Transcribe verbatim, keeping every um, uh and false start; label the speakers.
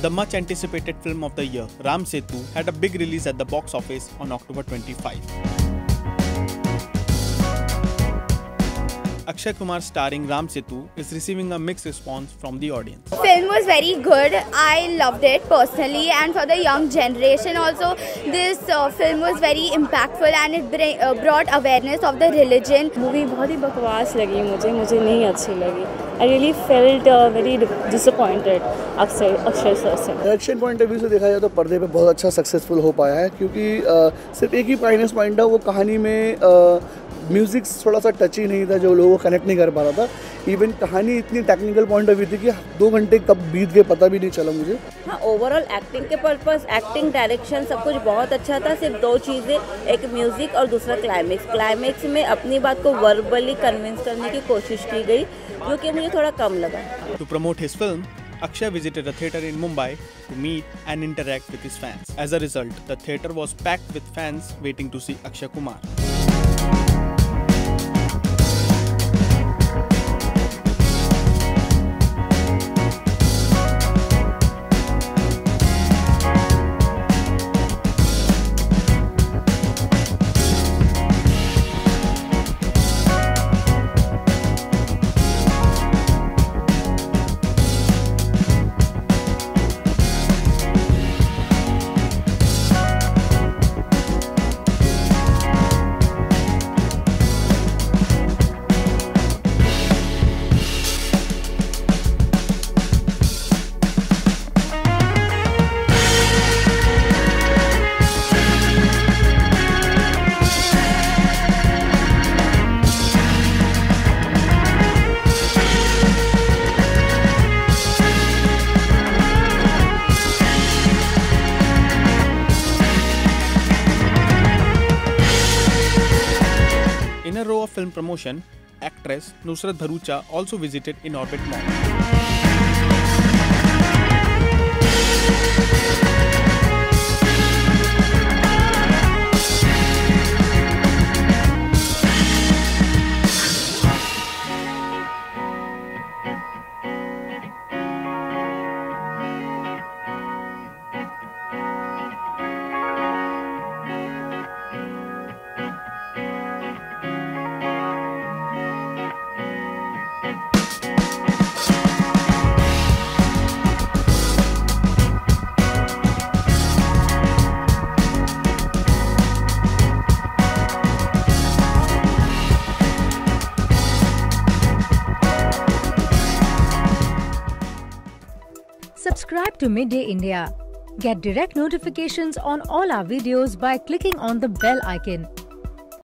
Speaker 1: The much anticipated film of the year, Ram Setu, had a big release at the box office on October twenty-fifth. Akshay Kumar starring Ram Setu is receiving a mixed response from the audience.
Speaker 2: The film was very good. I loved it personally, and for the young generation also, this uh, film was very impactful and it bring, uh, brought awareness of the religion.
Speaker 3: Movie बहुत ही बकवास लगी मुझे मुझे नहीं अच्छी लगी. I really felt uh, very disappointed Akshay Akshay sir से.
Speaker 4: Direction point of view से देखा जाए तो पर्दे पे बहुत अच्छा सक्सेसफुल हो पाया है, क्योंकि uh, सिर्फ एक ही माइनस पॉइंट है, वो कहानी में uh, म्यूजिक थोड़ा सा टची नहीं था, जो लोगों को कनेक्ट नहीं कर पा रहा था. इवन कहानी इतनी टेक्निकल पॉइंट ऑफ व्यू थी कि दो घंटे कब बीत गए पता भी नहीं चला मुझे.
Speaker 5: हाँ, ओवरऑल एक्टिंग के पर्पस, एक्टिंग, डायरेक्शन सब कुछ बहुत अच्छा था. सिर्फ दो चीज़ें, एक म्यूजिक और दूसरा क्लाइमेक्स. क्लाइमेक्स में अपनी बात को वर्बली कन्विंस करने की कोशिश की गई, जो कि मुझे थोड़ा कम लगा.
Speaker 1: To promote his film, Akshay visited a theatre in Mumbai to meet and interact with his fans. As a result, the theatre was packed with fans waiting to see Akshay Kumar. In a row of film promotion, actress Nusrat Bharucha also visited Inorbit Mall.
Speaker 6: Subscribe to Midday India. Get direct notifications on all our videos by clicking on the bell icon.